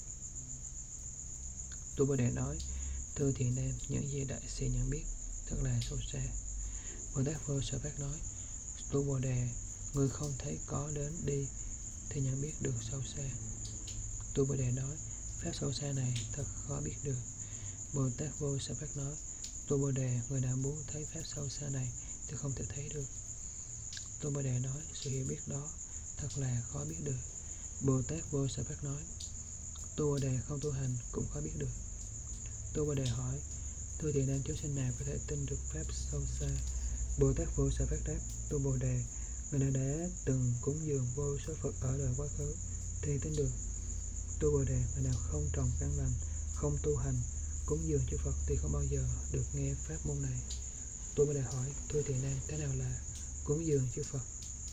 Tu Bồ Đề nói: Thưa Thiện Nam, những gì đại sĩ nhận biết thật là sâu xa. Bồ Tát Vô Sa Phát nói: Tu Bồ Đề, người không thấy có đến đi thì nhận biết được sâu xa. Tu Bồ Đề nói: pháp sâu xa này thật khó biết được. Bồ Tát Vô Sa Phát nói: Tu Bồ Đề, người nào muốn thấy pháp sâu xa này thì không thể thấy được. Tu Bồ Đề nói: sự hiểu biết đó thật là khó biết được. Bồ Tát Vô Sa Phát nói: Tu Bồ Đề, không tu hành cũng khó biết được. Tu Bồ Đề hỏi: Thưa Thiện Nam, chúng sinh nào có thể tin được pháp sâu xa? Bồ Tát Vô Sa Phát đáp: Tu Bồ Đề, người nào đã từng cúng dường vô số Phật ở đời quá khứ thì tin được. Tu Bồ Đề, người nào không trồng căn lành, không tu hành, cúng dường chư Phật thì không bao giờ được nghe pháp môn này. Tu Bồ Đề hỏi: Thưa Thiện Nam, thế nào là cúng dường chư Phật?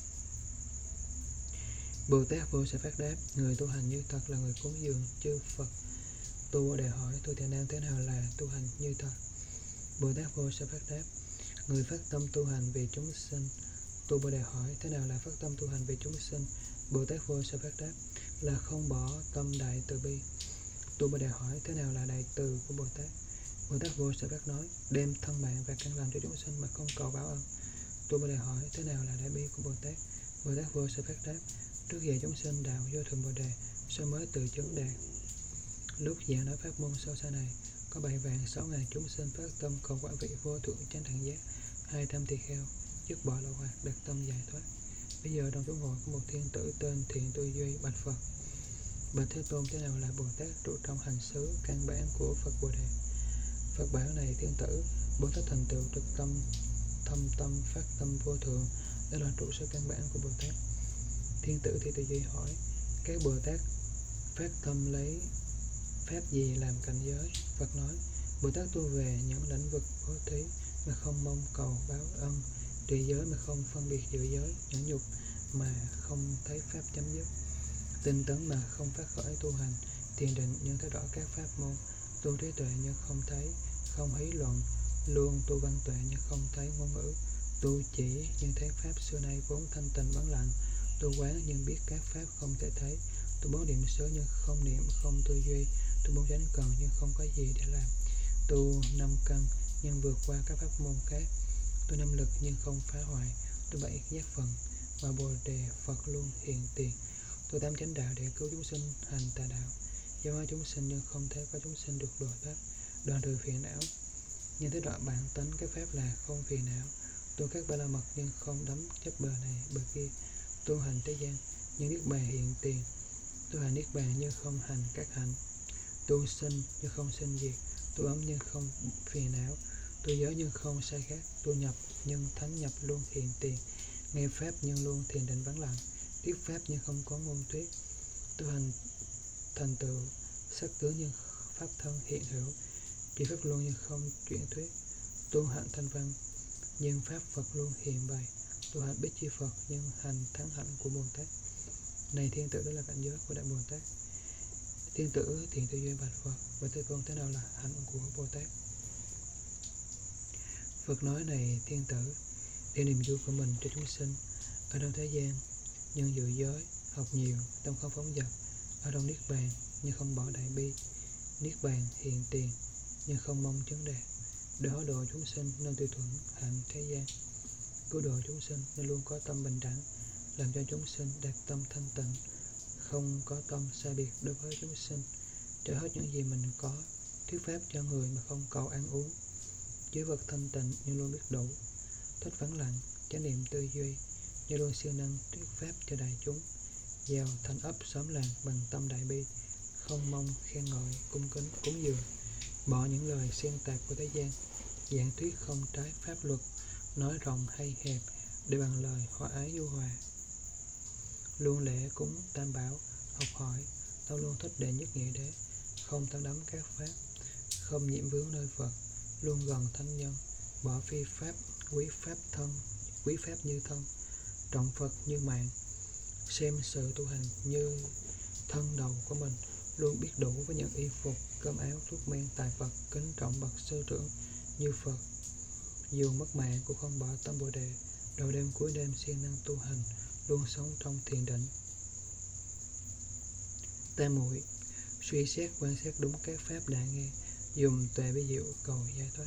Bồ Tát Vô Sa Phát đáp: người tu hành như thật là người cúng dường chư Phật. Tu Bồ Đề hỏi: Thưa Thiện Nam, thế nào là tu hành như thật? Bồ Tát Vô Sa Phát đáp: người phát tâm tu hành vì chúng sinh. Tu Bồ Đề hỏi: thế nào là phát tâm tu hành vì chúng sinh? Bồ Tát Vô Sa Phát đáp: là không bỏ tâm đại từ bi. Tu Bồ Đề hỏi: thế nào là đại từ của Bồ Tát? Bồ Tát Vô Sa Phát nói: đem thân mạng và căn lành cho chúng sinh mà không cầu báo ân. Tu Bồ Đề hỏi: thế nào là đại bi của Bồ Tát? Bồ Tát Vô Sa Phát đáp: trước giờ chúng sinh đạo vô thượng Bồ Đề, sau mới tự chứng đạt. Lúc giảng nói pháp môn sâu xa này, có 7.600.000 chúng sinh phát tâm cầu quả vị vô thượng chánh đẳng giác, 200 tỳ kheo dứt bỏ lậu hoặc đặt tâm giải thoát. Bây giờ trong chúng hội có một thiên tử tên Thiện Tu Duy bạch Phật: bạch Thế Tôn, thế nào là Bồ Tát trụ trong hành xứ căn bản của Phật Bồ Đề? Phật bảo: này thiên tử, Bồ Tát thành tựu trực tâm thâm tâm phát tâm vô thượng, đó là trụ sở căn bản của Bồ Tát. Thiên tử Thiện Tu Duy hỏi: các Bồ Tát phát tâm lấy pháp gì làm cảnh giới? Phật nói: Bồ Tát tu về những lĩnh vực bố thí mà không mong cầu báo ân, trì giới mà không phân biệt giữa giới, nhẫn nhục mà không thấy pháp chấm dứt, tinh tấn mà không phát khởi tu hành, thiền định nhưng thấy rõ các pháp môn, tu trí tuệ nhưng không thấy, không hí luận, luôn tu văn tuệ nhưng không thấy ngôn ngữ, tu chỉ nhưng thấy pháp xưa nay vốn thanh tịnh vắng lặng, tu quán nhưng biết các pháp không thể thấy, tu bốn niệm xứ nhưng không niệm, không tư duy, tu bốn chánh cần nhưng không có gì để làm, tu năm căn nhưng vượt qua các pháp môn khác, tu năm lực nhưng không phá hoại, tu bảy giác phần mà Bồ Đề Phật luôn hiện tiền, tu tám chánh đạo để cứu chúng sinh hành tà đạo, giáo hóa chúng sinh nhưng không thấy có chúng sinh được độ thoát, đoạn trừ phiền não nhưng thấy rõ bản tánh các pháp là không phiền não, tu các ba la mật nhưng không đắm chấp bờ này bờ kia, tu hành thế gian nhưng niết bàn hiện tiền, Tu hành niết bàn nhưng không hành các hạnh. Tu sinh nhưng không sinh diệt. Tu ấm nhưng không phiền não. Tu giới nhưng không sai khác. Tu nhập nhưng thánh nhập luôn hiện tiền. Nghe pháp nhưng luôn thiền định vắng lặng. Thuyết pháp nhưng không có ngôn thuyết. Tu hành thành tựu sắc tướng nhưng pháp thân hiện hữu. Chỉ pháp luôn nhưng không chuyển thuyết. Tu hạnh thanh văn nhưng pháp Phật luôn hiện bày. Tu hành bích chi Phật nhưng hành thắng hạnh của Bồ Tát. Này thiên tử, đó là cảnh giới của Đại Bồ Tát. Thiên tử thiện tư duy bạch Phật: và thế con thế nào là hạnh của Bồ Tát? Phật nói: này thiên tử, để niềm vui của mình cho chúng sinh ở trong thế gian, nhưng giữ giới, học nhiều, tâm không phóng dật, ở trong niết bàn nhưng không bỏ đại bi. Niết bàn hiện tiền nhưng không mong chứng đạt. Để hóa độ chúng sinh nên tùy thuận hạnh thế gian. Cứu độ chúng sinh nên luôn có tâm bình đẳng, làm cho chúng sinh đạt tâm thanh tịnh, không có tâm sai biệt đối với chúng sinh. Trả hết những gì mình có, thuyết pháp cho người mà không cầu ăn uống. Giới vật thanh tịnh nhưng luôn biết đủ. Thích vắng lặng, chánh niệm tư duy, nhưng luôn siêng năng thuyết pháp cho đại chúng. Giàu thành ấp xóm làng bằng tâm đại bi, không mong khen ngợi, cung kính, cúng dường. Bỏ những lời xen tạp của thế gian, giảng thuyết không trái pháp luật, nói rộng hay hẹp, để bằng lời hòa ái du hòa. Luôn lễ cúng tam bảo, học hỏi, tao luôn thích đệ nhất nghĩa đế, không tham đắm các pháp, không nhiễm vướng nơi Phật, luôn gần thánh nhân, bỏ phi pháp, quý pháp như thân, trọng Phật như mạng, xem sự tu hành như thân đầu của mình, luôn biết đủ với những y phục, cơm áo, thuốc men, tài vật, kính trọng bậc sư trưởng như Phật. Dù mất mạng cũng không bỏ tâm Bồ đề, đầu đêm cuối đêm siêng năng tu hành, luôn sống trong thiền định. Tam muội suy xét quan sát đúng các pháp đã nghe, dùng tuệ bí diệu cầu giải thoát.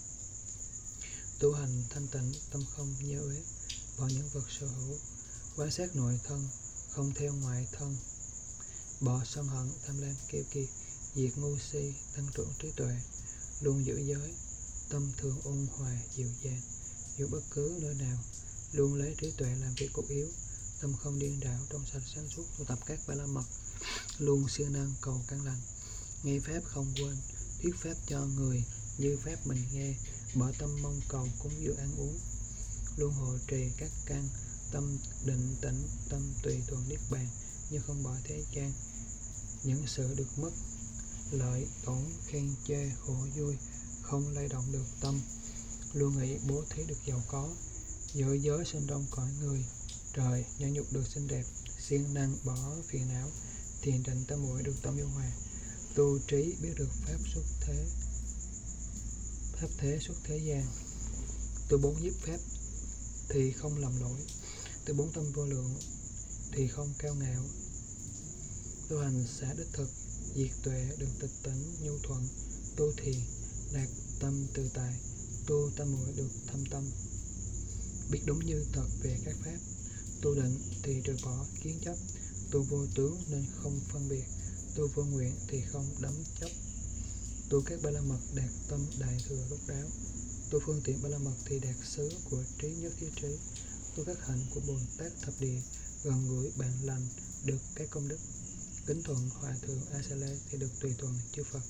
Tu hành thanh tịnh, tâm không nhơ uế, bỏ những vật sở hữu, quan sát nội thân, không theo ngoại thân, bỏ sân hận, tham lam, keo kiệt, diệt ngu si, tăng trưởng trí tuệ, luôn giữ giới, tâm thường ôn hòa dịu dàng, dù bất cứ nơi nào, luôn lấy trí tuệ làm việc cốt yếu, tâm không điên đảo, trong sạch sáng suốt, tu tập các ba la mật, luôn siêng năng cầu căn lành, nghe pháp không quên, thuyết pháp cho người như pháp mình nghe, bỏ tâm mong cầu cúng dường ăn uống, luôn hộ trì các căn, tâm định tĩnh, tâm tùy thuận niết bàn, nhưng không bỏ thế gian. Những sự được mất, lợi tổn, khen chê, khổ vui, không lay động được tâm, luôn nghĩ bố thí được giàu có, giữ giới sinh trong cõi người trời, nhẫn nhục được xinh đẹp, siêng năng bỏ phiền não, thiền định tam muội được tâm yêu hòa, tu trí biết được pháp thế xuất thế gian, tu bốn nhiếp pháp thì không lầm lỗi, tu bốn tâm vô lượng thì không cao ngạo, tu hành xả đích thực, diệt tuệ được tịch tỉnh nhu thuận, tu thiền đạt tâm từ tài, tu tam muội được thâm tâm, biết đúng như thật về các pháp, tu định thì trừ bỏ kiến chấp, tu vô tướng nên không phân biệt, tu vô nguyện thì không đắm chấp, tu các ba la mật đạt tâm đại thừa rốt ráo, tu phương tiện ba la mật thì đạt xứ của trí nhất thiết trí, tu các hạnh của Bồ Tát thập địa gần gũi bạn lành được các công đức, kính thuận hòa thượng A Sa Lê thì được tùy thuận chư Phật.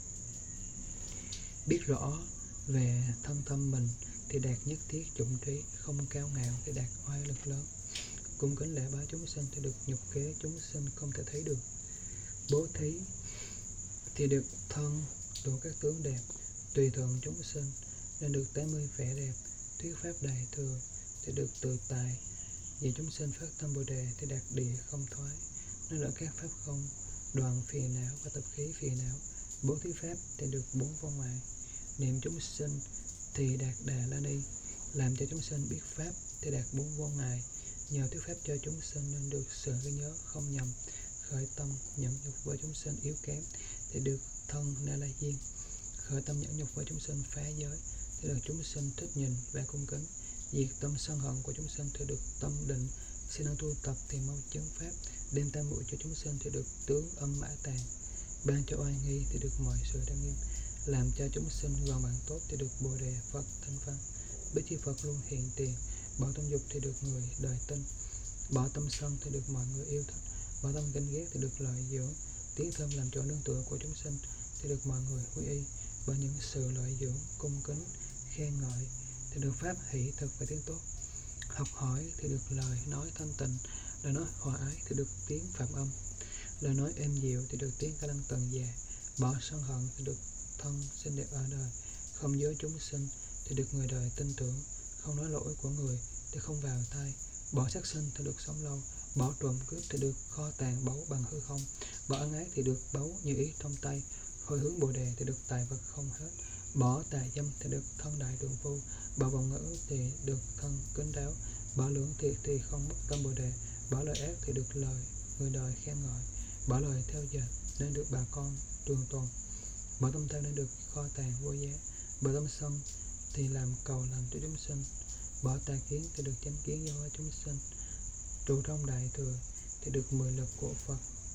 Biết rõ về thân tâm mình thì đạt nhất thiết chủng trí, không cao ngạo thì đạt oai lực lớn, cung kính lễ bái chúng sinh thì được nhục kế chúng sinh không thể thấy được, bố thí thì được thân đủ các tướng đẹp, tùy thuận chúng sinh nên được 80 vẻ đẹp, thuyết pháp đại thừa thì được tự tài, vì chúng sinh phát tâm Bồ đề thì đạt địa không thoái, nên ở các pháp không, đoạn phiền não và tập khí phiền não, bố thí pháp thì được 4 vô ngoại, niệm chúng sinh thì đạt Đà La Ni, làm cho chúng sinh biết pháp thì đạt 4 vô ngại, nhờ thuyết pháp cho chúng sinh nên được sự ghi nhớ không nhầm, khởi tâm nhẫn nhục với chúng sinh yếu kém thì được thân Na La Diên, khởi tâm nhẫn nhục với chúng sinh phá giới thì được chúng sinh thích nhìn và cung kính, diệt tâm sân hận của chúng sinh thì được tâm định, siêng năng tu tập thì mau chứng pháp, đem tam muội cho chúng sinh thì được tướng âm mã tàng, ban cho oai nghi thì được mọi sự đăng nghiêm, làm cho chúng sinh gần bạn tốt thì được Bồ đề Phật thanh văn, bích chi Phật luôn hiện tiền, bỏ tâm dục thì được người đời tin, bỏ tâm sân thì được mọi người yêu thích, Bỏ tâm ganh ghét thì được lợi dưỡng, tiếng thơm làm chỗ nương tựa của chúng sinh thì được mọi người quy y. Bởi những sự lợi dưỡng, cung kính, khen ngợi thì được pháp hỷ thực và tiếng tốt. Học hỏi thì được lời nói thanh tịnh, lời nói hòa ái thì được tiếng phạm âm, lời nói êm dịu thì được tiếng ca lăng tần già. Bỏ sân hận thì được thân xinh đẹp ở đời, không dối chúng sinh thì được người đời tin tưởng, không nói lỗi của người thì không vào tai. Bỏ sát sinh thì được sống lâu, bỏ trộm cướp thì được kho tàng báu bằng hư không, bỏ ân ái thì được báu như ý trong tay, hồi hướng bồ đề thì được tài vật không hết, bỏ tà dâm thì được thân đại trượng phu, bỏ vọng ngữ thì được thân kính đáo, bỏ lưỡng thiệt thì không mất tâm bồ đề, bỏ lời ác thì được lời người đời khen ngợi, bỏ lời theo dệt nên được bà con trường tồn, bỏ tâm tham nên được kho tàng vô giá, bỏ tâm sân thì làm cầu lành cho chúng sinh, bỏ tà kiến thì được chánh kiến giáo hóa chúng sinh, trụ trong đại thừa thì được 10 lực của Phật,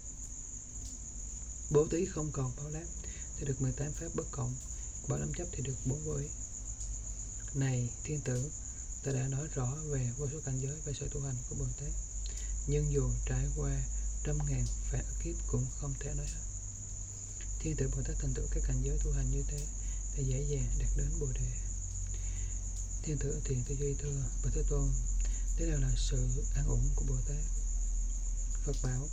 bố thí không còn báo đáp thì được 18 pháp bất cộng, bỏ đắm chấp thì được 4 vô ý. Này thiên tử, ta đã nói rõ về vô số cảnh giới và sự tu hành của Bồ Tát, nhưng dù trải qua trăm ngàn vạn kiếp cũng không thể nói hết. Thiên tử Bồ Tát thành tựu các cảnh giới tu hành như thế để dễ dàng đạt đến Bồ đề. Thiên tử Thiện Tư Duy thưa: Bạch Thế Tôn, thế nào là sự an ổn của Bồ Tát? Phật bảo: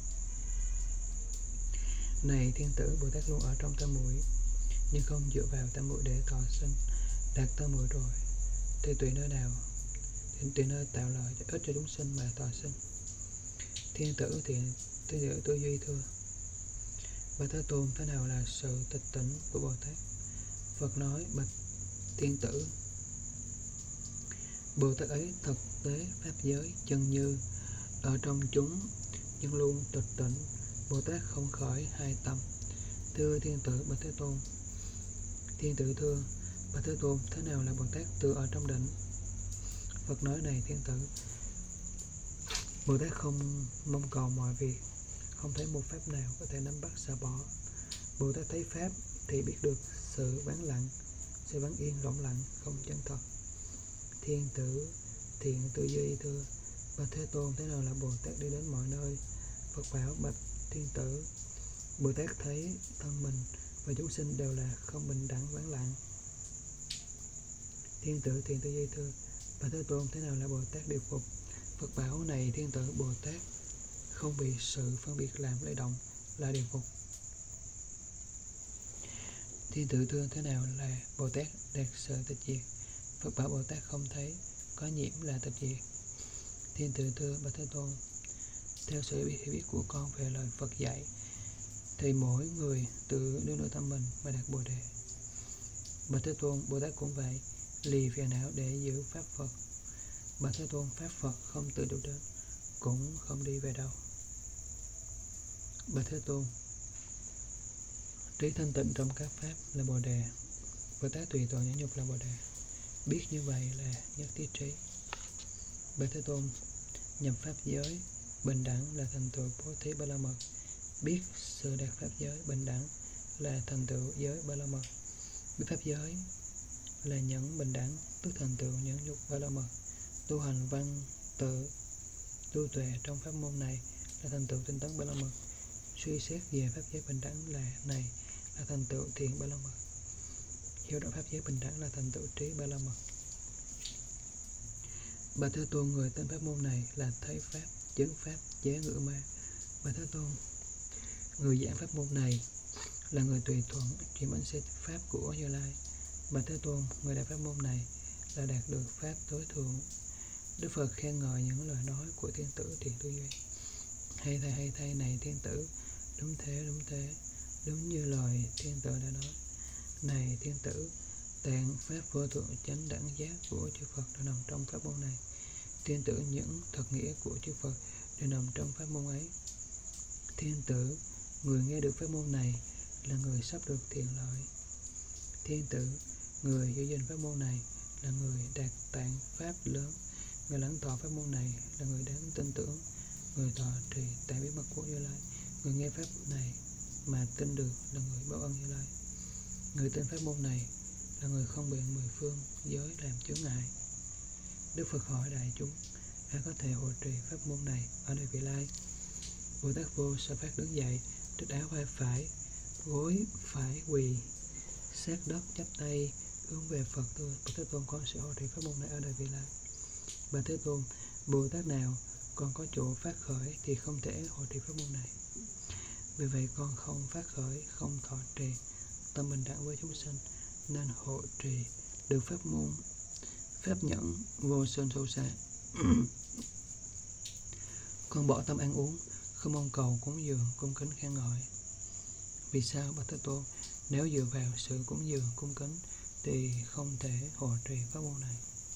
Này thiên tử, Bồ Tát luôn ở trong tam muội, nhưng không dựa vào tam muội để thọ sinh. Đạt tam muội rồi thì tùy nơi nào, tùy nơi tạo lợi cho ích cho chúng sinh mà thọ sinh. Thiên tử Thiện Tư Duy thưa: Bạch Thế Tôn, thế nào là sự tịch tỉnh của Bồ Tát? Phật nói: Bạch thiên tử, Bồ Tát ấy thực tế pháp giới chân như, ở trong chúng nhưng luôn tịch tỉnh. Bồ Tát không khởi hai tâm. Thưa thiên tử Bạch Thế Tôn. Thiên tử thưa: Bạch Thế Tôn, thế nào là Bồ Tát tựa ở trong định? Phật nói: Này thiên tử, Bồ Tát không mong cầu mọi việc, không thấy một pháp nào có thể nắm bắt xả bỏ. Bồ Tát thấy pháp thì biết được sự vắng lặng, sự vắng yên rỗng lặng, không chân thật. Thiên tử Thiện Tư Duy thưa: Bạch Thế Tôn, thế nào là Bồ Tát đi đến mọi nơi? Phật bảo: Bạch thiên tử, Bồ Tát thấy thân mình và chúng sinh đều là không bình đẳng vắng lặng. Thiên tử Thiện Tư Duy thưa: Bạch Thế Tôn, thế nào là Bồ Tát điều phục? Phật bảo: Này thiên tử, Bồ Tát không bị sự phân biệt làm lay động là điều phục. Thiên tử thưa: Thế nào là Bồ Tát đạt sự tịch diệt? Phật bảo: Bồ Tát không thấy có nhiễm là tịch diệt. Thiên tử thưa: Bạch Thế Tôn, theo sự hiểu biết của con về lời Phật dạy thì mỗi người tự nương nơi tâm mình mà đạt Bồ đề. Bạch Thế Tôn, Bồ Tát cũng vậy, lìa phiền não để giữ pháp Phật. Bạch Thế Tôn, pháp Phật không tự được đến, cũng không đi về đâu. Bạch Thế Tôn, trí thanh tịnh trong các pháp là Bồ đề. Bồ Tát tùy toàn nhẫn nhục là Bồ đề. Biết như vậy là nhất thiết trí. Bạch Thế Tôn, nhập pháp giới bình đẳng là thành tựu bố thí ba la mật. Biết sự đạt pháp giới bình đẳng là thành tựu giới ba la mật. Biết pháp giới là nhẫn bình đẳng, tức thành tựu nhẫn nhục ba la mật. Tu hành văn tự tu tuệ trong pháp môn này là thành tựu tinh tấn ba la mật. Suy xét về pháp giới bình đẳng này là thành tựu thiện ba la mật. Hiểu rõ pháp giới bình đẳng là thành tựu trí ba la mật. Bạch Thế Tôn, người tên pháp môn này là thấy pháp, chứng pháp, chế ngữ ma. Bạch Thế Tôn, người giảng pháp môn này là người tùy thuận truyền bánh xe pháp của Như Lai. Bạch Thế Tôn, người đạt pháp môn này là đạt được pháp tối thượng. Đức Phật khen ngợi những lời nói của thiên tử Thiện Tư Duy. Hay thay này thiên tử, đúng thế, đúng như lời thiên tử đã nói. Này thiên tử, tạng pháp vô thượng chánh đẳng giác của chư Phật đã nằm trong pháp môn này. Thiên tử, những thật nghĩa của chư Phật đều nằm trong pháp môn ấy. Thiên tử, người nghe được pháp môn này là người sắp được thiện lợi. Thiên tử, người giữ gìn pháp môn này là người đạt tạng pháp lớn. Người lãnh thọ pháp môn này là người đáng tin tưởng. Người thọ trì tạng bí mật của Như Lai. Người nghe pháp này mà tin được là người báo ân Như Lai. Người tin pháp môn này là người không bị 10 phương giới làm chướng ngại. Đức Phật hỏi đại chúng: ai có thể hộ trì pháp môn này ở đời vị lai? Bồ Tát Vô Sa Phát đứng dậy, trịch áo vai phải, gối phải quỳ sát đất, chắp tay hướng về Phật thưa: Bạch Thế Tôn, con sẽ hộ trì pháp môn này ở đời vị lai. Bạch Thế Tôn, Bồ Tát nào con có chỗ phát khởi thì không thể hộ trì pháp môn này. Vì vậy con không phát khởi, không thọ trì tâm bình đẳng với chúng sinh, nên hộ trì được pháp môn pháp nhẫn vô sơn sâu xa. Con bỏ tâm ăn uống, không mong cầu cúng dường, cung kính khen ngợi. Vì sao Bạch Thế Tôn? Nếu dựa vào sự cúng dường cung kính thì không thể hộ trì pháp môn này.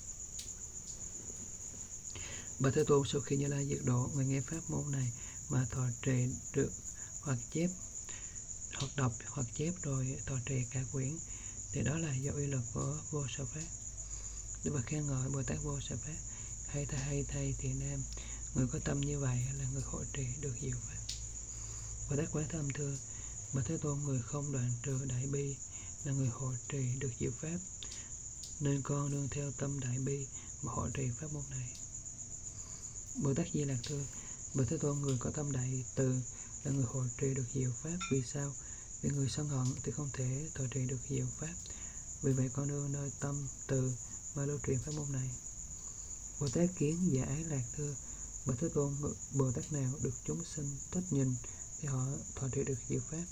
Bạch Thế Tôn, sau khi Như Lai diệt độ, người nghe pháp môn này mà thọ trì được hoặc chép, hoặc đọc, hoặc chép rồi thọ trì cả quyển, thì đó là do uy lực của Vô Sa Phát. Đức Phật khen ngợi Bồ Tát Vô Sa Phát: hay thay thiện nam, người có tâm như vậy là người hộ trì được diệu pháp. Bồ Tát Quán Thế Âm thưa: Bạch Thế Tôn, người không đoạn trừ đại bi là người hộ trì được diệu pháp, nên con nương theo tâm đại bi mà hộ trì pháp môn này. Bồ Tát Di Lạc thưa: Bạch Thế Tôn, người có tâm đại từ là người hộ trì được diệu pháp. Vì sao? Vì người sân hận thì không thể thọ trì được diệu pháp. Vì vậy con nương nơi tâm từ mà lưu truyền pháp môn này. Bồ Tát Kiến Giả Ái Lạc thưa: Bạch Thế Tôn, Bồ Tát nào được chúng sinh thích nhìn thì họ thọ trì được diệu pháp.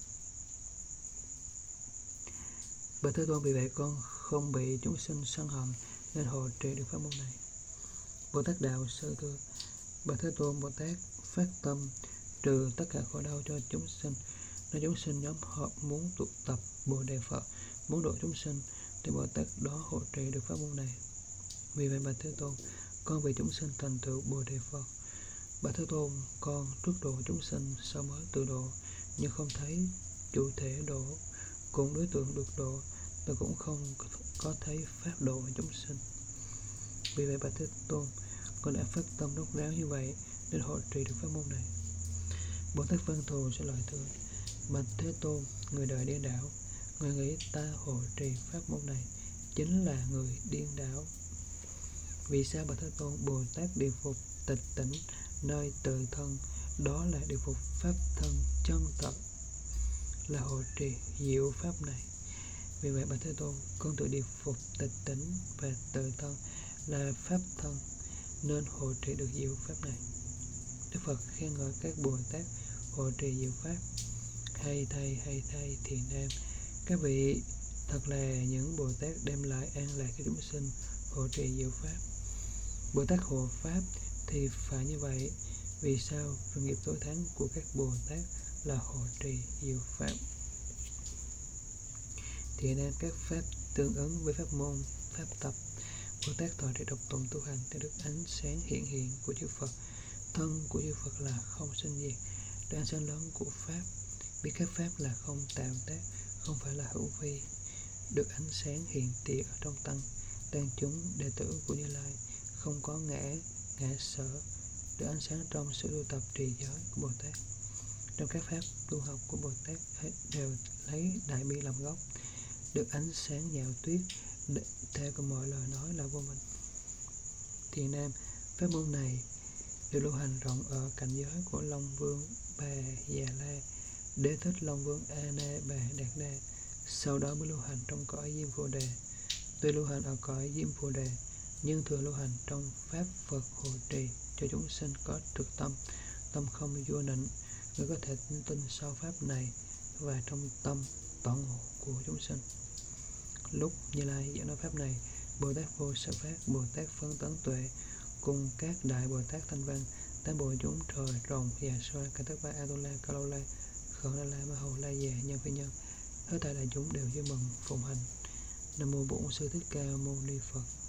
Bạch Thế Tôn, vì vậy con không bị chúng sinh sân hận nên hộ trì được pháp môn này. Bồ Tát Đạo Sư thưa: Bạch Thế Tôn, Bồ Tát phát tâm trừ tất cả khổ đau cho chúng sinh. Nếu chúng sinh nhóm họp muốn tụ tập Bồ Đề Phật, muốn độ chúng sinh, thì Bồ Tát đó hộ trì được pháp môn này. Vì vậy Bạch Thế Tôn, con vì chúng sinh thành tựu Bồ Đề Phật. Bạch Thế Tôn, con trước độ chúng sinh, sau mới tự độ, nhưng không thấy chủ thể độ, cũng đối tượng được độ, và cũng không có thấy pháp độ chúng sinh. Vì vậy Bạch Thế Tôn, con đã phát tâm đốc ráo như vậy nên hộ trì được pháp môn này. Bồ Tát Văn Thù sẽ lời thưa: Bạch Thế Tôn, người đời điên đảo, người nghĩ ta hộ trì pháp môn này chính là người điên đảo. Vì sao Bạch Thế Tôn? Bồ Tát điều phục tịch tỉnh nơi tự thân, đó là điều phục pháp thân chân thật, là hộ trì diệu pháp này. Vì vậy Bạch Thế Tôn, con tự điều phục tịch tỉnh và tự thân là pháp thân, nên hộ trì được diệu pháp này. Đức Phật khen ngợi các Bồ Tát hộ trì diệu pháp: hay thay thiện nam, các vị thật là những Bồ Tát đem lại an lạc cho chúng sinh, hộ trì diệu pháp. Bồ Tát hộ pháp thì phải như vậy. Vì sao? Vì nghiệp tối thắng của các Bồ Tát là hộ trì diệu pháp. Thiện nam, các pháp tương ứng với pháp môn, pháp tập. Bồ Tát thọ trì độc tụng tu hành theo đức ánh sáng hiện của chư Phật. Thân của chư Phật là không sinh diệt, đức ánh sáng lớn của pháp. Biết các pháp là không tạo tác, không phải là hữu vi. Được ánh sáng hiện tìa ở trong tăng chúng đệ tử của Như Lai, không có ngã sở. Được ánh sáng trong sự tu tập trì giới của Bồ Tát. Trong các pháp tu học của Bồ Tát đều lấy đại bi làm gốc. Được ánh sáng nhạo tuyết, theo của mọi lời nói là vô minh. Thiện nam, pháp môn này được lưu hành rộng ở cảnh giới của Long Vương Bà Già La, Đế Thích Long Vương A Na Bà Đạt Đa, sau đó mới lưu hành trong cõi Diêm Phù Đề. Tuy lưu hành ở cõi Diêm Phù Đề, nhưng thường lưu hành trong pháp Phật hộ trì cho chúng sinh có trực tâm, tâm không vô nịnh. Người có thể tin sau pháp này và trong tâm tỏ ngộ của chúng sinh. Lúc Như Lai giảng nói pháp này, Bồ Tát Vô Sa Phát, Bồ Tát Phân Tấn Tuệ cùng các đại Bồ Tát Thanh Văn, tám bộ chúng trời rồng già xoa, Ca Tất Ba, Atula, Ca Lâu La, Khẩn La La, Ma Hầu La Già, Nhân Phi Nhân, hết thảy đại chúng đều vui mừng phụng hành. Nam mô Bổn Sư Thích Ca Mâu Ni Phật.